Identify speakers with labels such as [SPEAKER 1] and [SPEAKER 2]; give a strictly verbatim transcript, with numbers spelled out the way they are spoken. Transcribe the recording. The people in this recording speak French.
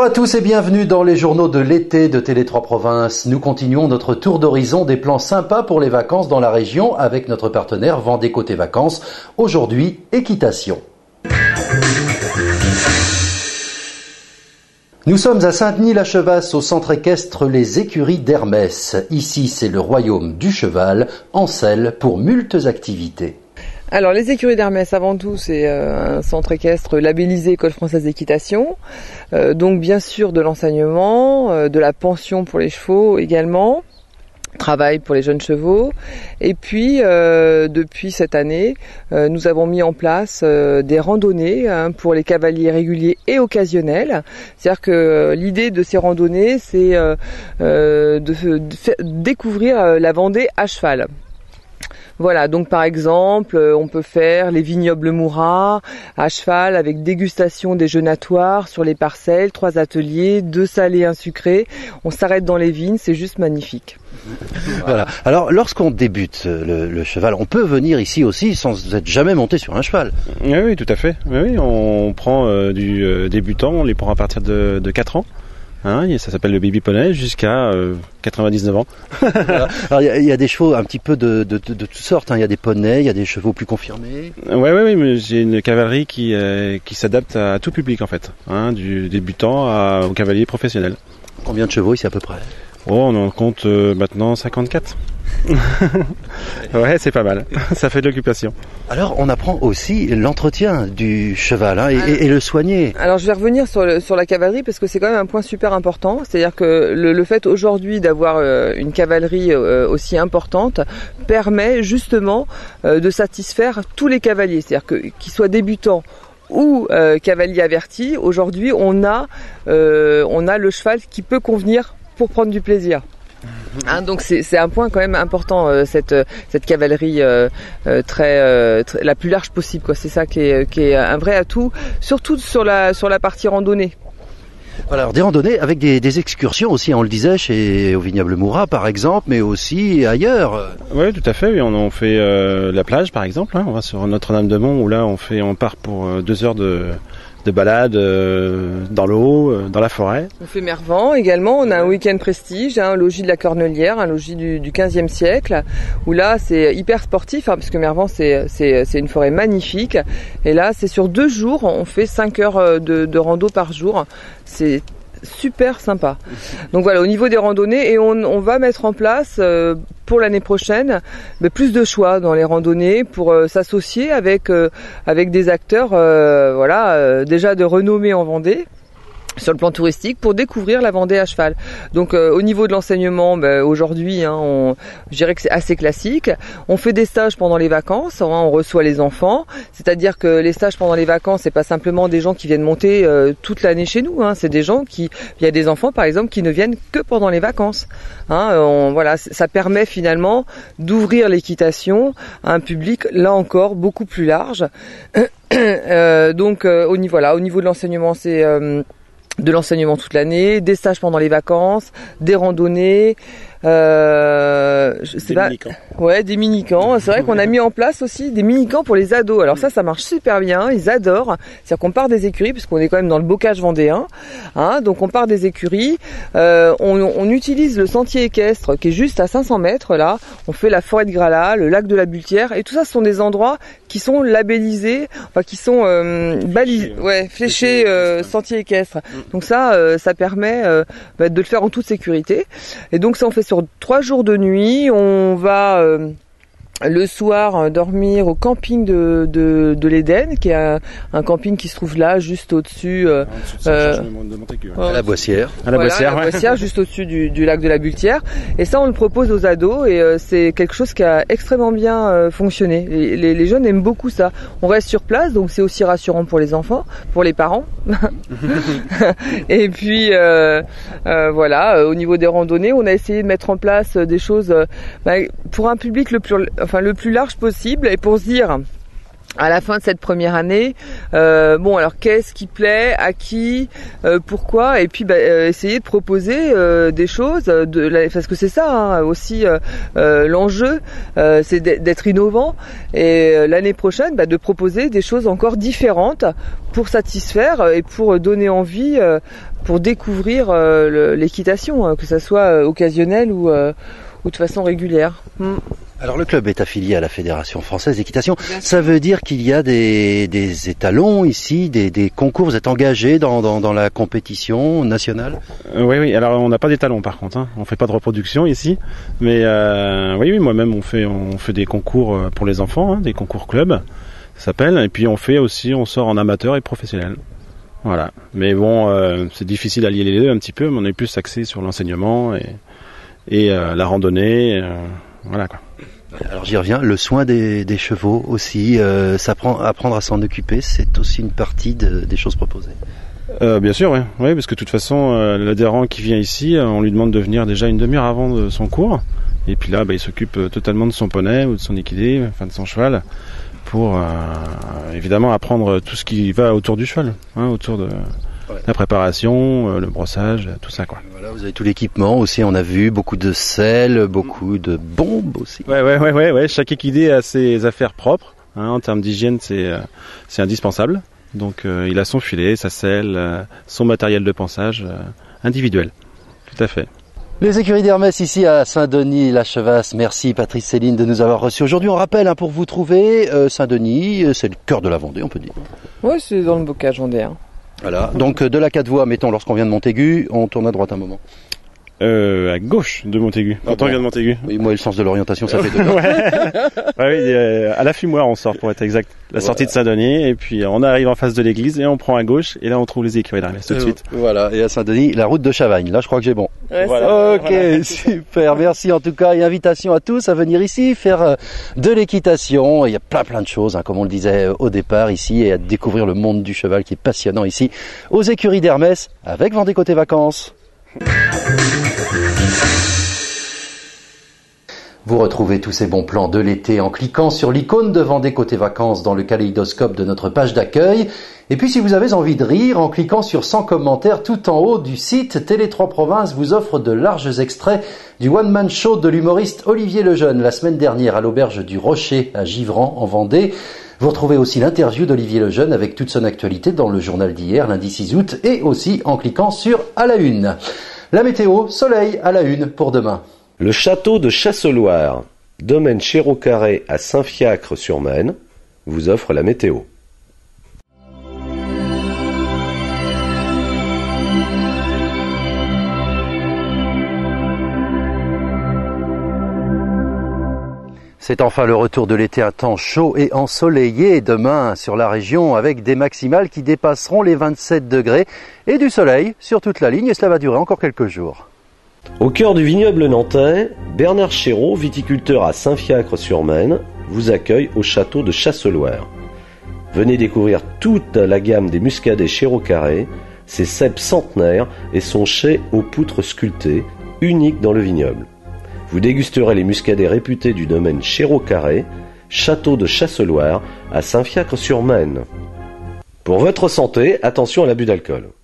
[SPEAKER 1] Bonjour à tous et bienvenue dans les journaux de l'été de Télé trois Provinces. Nous continuons notre tour d'horizon des plans sympas pour les vacances dans la région avec notre partenaire Vendée Côté Vacances. Aujourd'hui, équitation. Nous sommes à Saint-Denis-la-Chevasse, au centre équestre Les Écuries d'Hermès. Ici, c'est le royaume du cheval, en selle pour multes activités.
[SPEAKER 2] Alors les écuries d'Hermès, avant tout, c'est euh, un centre équestre labellisé École française d'équitation, euh, donc bien sûr de l'enseignement, euh, de la pension pour les chevaux également, travail pour les jeunes chevaux, et puis euh, depuis cette année, euh, nous avons mis en place euh, des randonnées hein, pour les cavaliers réguliers et occasionnels. C'est-à-dire que euh, l'idée de ces randonnées, c'est euh, euh, de, de faire découvrir la Vendée à cheval. Voilà, donc par exemple, on peut faire les vignobles Moura à cheval avec dégustation des jeûnatoires sur les parcelles, trois ateliers, deux salés, un sucré. On s'arrête dans les vignes, c'est juste magnifique.
[SPEAKER 1] Voilà. Alors, lorsqu'on débute le, le cheval, on peut venir ici aussi sans être jamais monté sur un cheval.
[SPEAKER 3] Oui, oui, tout à fait. Oui, oui, on prend euh, du euh, débutant, on les prend à partir de, de quatre ans. Hein, ça s'appelle le baby poney jusqu'à euh, quatre-vingt-dix-neuf ans.
[SPEAKER 1] Voilà. Alors il y, y a des chevaux un petit peu de, de, de, de toutes sortes. Il hein. y a des poneys, il y a des chevaux plus confirmés.
[SPEAKER 3] Oui, oui, oui, mais j'ai une cavalerie qui euh, qui s'adapte à tout public en fait, hein, du débutant à, au cavalier professionnel.
[SPEAKER 1] Combien de chevaux ici à peu près?
[SPEAKER 3] Oh, on en compte euh, maintenant cinquante-quatre. Ouais, c'est pas mal. Ça fait de l'occupation.
[SPEAKER 1] Alors, on apprend aussi l'entretien du cheval hein, et, alors, et, et le soigner.
[SPEAKER 2] Alors, je vais revenir sur, le, sur la cavalerie parce que c'est quand même un point super important. C'est-à-dire que le, le fait aujourd'hui d'avoir euh, une cavalerie euh, aussi importante permet justement euh, de satisfaire tous les cavaliers. C'est-à-dire que qu'ils soient débutants ou euh, cavaliers avertis, aujourd'hui, on a euh, on a le cheval qui peut convenir pour prendre du plaisir. Hein, donc c'est, c'est un point quand même important euh, cette cette cavalerie euh, euh, très, euh, très la plus large possible quoi. C'est ça qui est qui est un vrai atout, surtout sur la sur la partie randonnée.
[SPEAKER 1] Voilà, alors des randonnées avec des, des excursions aussi, on le disait, chez au vignoble Moura par exemple, mais aussi ailleurs.
[SPEAKER 3] Oui, tout à fait. Oui, on, on fait euh, la plage par exemple. Hein, on va sur Notre-Dame-de-Mont où là on fait on part pour euh, deux heures de de balade euh, dans l'eau, euh, dans la forêt.
[SPEAKER 2] On fait Mervan également, on a un week-end prestige, hein, un logis de la Cornelière, un logis du, du quinzième siècle, où là c'est hyper sportif, hein, parce que Mervan c'est, c'est, c'est une forêt magnifique, et là c'est sur deux jours, on fait cinq heures de, de rando par jour, c'est super sympa. Donc voilà, au niveau des randonnées, et on, on va mettre en place euh, pour l'année prochaine mais plus de choix dans les randonnées pour euh, s'associer avec euh, avec des acteurs euh, voilà euh, déjà de renommée en Vendée sur le plan touristique pour découvrir la Vendée à cheval. Donc euh, au niveau de l'enseignement, ben, aujourd'hui, hein, on, je dirais que c'est assez classique. On fait des stages pendant les vacances, hein, on reçoit les enfants. C'est-à-dire que les stages pendant les vacances, c'est pas simplement des gens qui viennent monter euh, toute l'année chez nous. Hein, c'est des gens qui, il y a des enfants par exemple qui ne viennent que pendant les vacances. Hein, on, voilà, ça permet finalement d'ouvrir l'équitation à un public là encore beaucoup plus large. euh, donc euh, au niveau, voilà, au niveau de l'enseignement, c'est euh, de l'enseignement toute l'année, des stages pendant les vacances, des randonnées, euh, je sais
[SPEAKER 3] des
[SPEAKER 2] pas,
[SPEAKER 3] mini-camps.
[SPEAKER 2] Ouais, des mini-camps. C'est vrai qu'on a mis en place aussi des mini-camps pour les ados. Alors ça, ça marche super bien. Ils adorent. C'est-à-dire qu'on part des écuries, puisqu'on est quand même dans le bocage vendéen. Hein, donc on part des écuries. Euh, on, on utilise le sentier équestre qui est juste à cinq cents mètres là. On fait la forêt de Gralat, le lac de la Bultière, et tout ça, ce sont des endroits qui sont labellisés, enfin qui sont euh, balisés, ouais, fléchés euh, sentier équestre. Donc ça, euh, ça permet euh, bah, de le faire en toute sécurité. Et donc ça, on fait sur trois jours de nuit. On va euh, le soir dormir au camping de, de, de l'Éden, qui est un, un camping qui se trouve là, juste au-dessus, euh,
[SPEAKER 3] euh, de Montaigu,
[SPEAKER 1] hein. À la Boissière.
[SPEAKER 3] À la
[SPEAKER 2] voilà,
[SPEAKER 3] Boissière,
[SPEAKER 2] la
[SPEAKER 3] ouais.
[SPEAKER 2] Boissière, juste au-dessus du, du lac de la Bultière. Et ça, on le propose aux ados, et euh, c'est quelque chose qui a extrêmement bien euh, fonctionné. Les, les, les jeunes aiment beaucoup ça. On reste sur place, donc c'est aussi rassurant pour les enfants, pour les parents. Et puis, euh, euh, voilà, euh, au niveau des randonnées, on a essayé de mettre en place des choses euh, bah, pour un public le plus, enfin, le plus large possible, et pour se dire, à la fin de cette première année, euh, bon alors qu'est-ce qui plaît, à qui, euh, pourquoi, et puis bah, euh, essayer de proposer euh, des choses, de, parce que c'est ça hein, aussi euh, euh, l'enjeu, euh, c'est d'être innovant, et euh, l'année prochaine bah, de proposer des choses encore différentes pour satisfaire et pour donner envie, euh, pour découvrir euh, l'équitation, hein, que ça soit occasionnel ou, euh, ou de façon régulière. Mm.
[SPEAKER 1] Alors le club est affilié à la Fédération Française d'Équitation. Ça veut dire qu'il y a des, des étalons ici, des, des concours. Vous êtes engagé dans, dans, dans la compétition nationale?
[SPEAKER 3] euh, Oui, oui. Alors on n'a pas d'étalons par contre. Hein. On fait pas de reproduction ici, mais euh, oui, oui. Moi-même, on fait on fait des concours pour les enfants, hein, des concours club, ça s'appelle. Et puis on fait aussi, on sort en amateur et professionnel. Voilà. Mais bon, euh, c'est difficile à lier les deux un petit peu. Mais on est plus axé sur l'enseignement et et euh, la randonnée. Euh, voilà quoi.
[SPEAKER 1] Alors j'y reviens, le soin des, des chevaux aussi, euh, s'apprendre, apprendre à s'en occuper, c'est aussi une partie de, des choses proposées.
[SPEAKER 3] Euh, bien sûr, oui, ouais, parce que de toute façon, euh, l'adhérent qui vient ici, on lui demande de venir déjà une demi-heure avant de son cours, et puis là, bah, il s'occupe totalement de son poney ou de son équidé, enfin de son cheval, pour euh, évidemment apprendre tout ce qui va autour du cheval, hein, autour de ouais. la préparation, euh, le brossage, tout ça quoi.
[SPEAKER 1] Voilà, vous avez tout l'équipement aussi, on a vu beaucoup de sel, beaucoup de bombes aussi.
[SPEAKER 3] Ouais, ouais, ouais, ouais, ouais. Chaque équidé a ses affaires propres. Hein, en termes d'hygiène, c'est euh, c'est indispensable. Donc, euh, il a son filet, sa selle, euh, son matériel de pansage euh, individuel. Tout à fait.
[SPEAKER 1] Les écuries d'Hermès ici à Saint-Denis-la-Chevasse. Merci Patrice Céline de nous avoir reçus aujourd'hui. On rappelle hein, pour vous trouver, euh, Saint-Denis, c'est le cœur de la Vendée, on peut dire.
[SPEAKER 2] Oui, c'est dans le bocage vendéen.
[SPEAKER 1] Voilà, donc de la quatre voies, mettons, lorsqu'on vient de Montaigu, on tourne à droite un moment.
[SPEAKER 3] Euh, à gauche de Montaigu. Quand on vient de Montaigu.
[SPEAKER 1] Oui, moi, le sens de l'orientation, ça fait deux.
[SPEAKER 3] ouais. ouais, oui, euh, à la Fumoir, on sort pour être exact. La voilà. sortie de Saint-Denis, et puis on arrive en face de l'église et on prend à gauche, et là on trouve les écuries d'Hermès tout de suite.
[SPEAKER 1] Voilà, et à Saint-Denis, la route de Chavagne. Là, je crois que j'ai bon.
[SPEAKER 2] Ouais,
[SPEAKER 1] voilà. Ok, voilà. Super. Merci en tout cas, et invitation à tous à venir ici faire de l'équitation. Il y a plein plein de choses, hein, comme on le disait au départ ici, et à découvrir le monde du cheval qui est passionnant ici aux écuries d'Hermès avec Vendée Côté Vacances. Vous retrouvez tous ces bons plans de l'été en cliquant sur l'icône de Vendée Côté Vacances dans le kaléidoscope de notre page d'accueil. Et puis si vous avez envie de rire, en cliquant sur cent commentaires tout en haut du site, Télé trois Provinces vous offre de larges extraits du one-man show de l'humoriste Olivier Lejeune la semaine dernière à l'auberge du Rocher à Givran en Vendée. Vous retrouvez aussi l'interview d'Olivier Lejeune avec toute son actualité dans le journal d'hier, lundi six août, et aussi en cliquant sur À la Une. La météo, soleil à la une pour demain.
[SPEAKER 4] Le château de Chasseloire, domaine Chéreau-Carré à Saint-Fiacre-sur-Maine, vous offre la météo.
[SPEAKER 1] C'est enfin le retour de l'été, un temps chaud et ensoleillé demain sur la région avec des maximales qui dépasseront les vingt-sept degrés et du soleil sur toute la ligne et cela va durer encore quelques jours.
[SPEAKER 4] Au cœur du vignoble nantais, Bernard Chéreau, viticulteur à Saint-Fiacre-sur-Maine, vous accueille au château de Chasseloire. Venez découvrir toute la gamme des muscadets Chéreau-Carré, ses cèpes centenaires et son chai aux poutres sculptées, unique dans le vignoble. Vous dégusterez les muscadets réputés du domaine Chéreau-Carré, château de Chasseloire à Saint-Fiacre-sur-Maine. Pour votre santé, attention à l'abus d'alcool.